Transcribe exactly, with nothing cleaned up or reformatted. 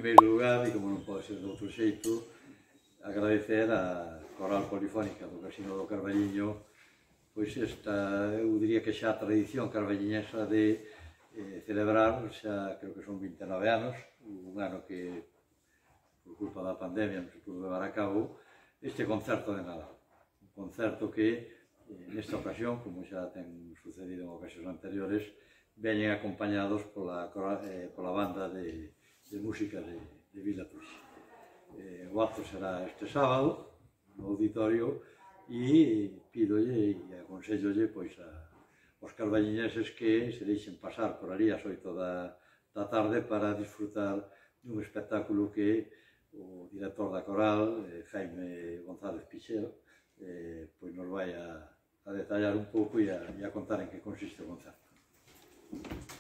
primeiro lugar, e como non pode ser de outro xeito, agradecer a Coral Polifónica do Casino do Carballiño pois esta, eu diría que xa a tradición carballiñesa de eh, celebrar, xa creo que son vinte e nove anos, un ano que por culpa da pandemia non se pudo levar a cabo, este concerto de Nadal. Un concerto que eh, nesta ocasión, como xa ten sucedido en ocasións anteriores, veñen acompañados pola, eh, pola banda de, de música de, de Vila Tuxe. Eh, o acto será este sábado no auditorio e pídolle e aconsellolle pois, a, aos carballiñeses que se deixen pasar por ali ás oito da, da tarde para disfrutar dun espectáculo que o director da coral, eh, Jaime González Pixel, eh, pois nos vai a, a detallar un pouco e a, e a contar en que consiste o concerto.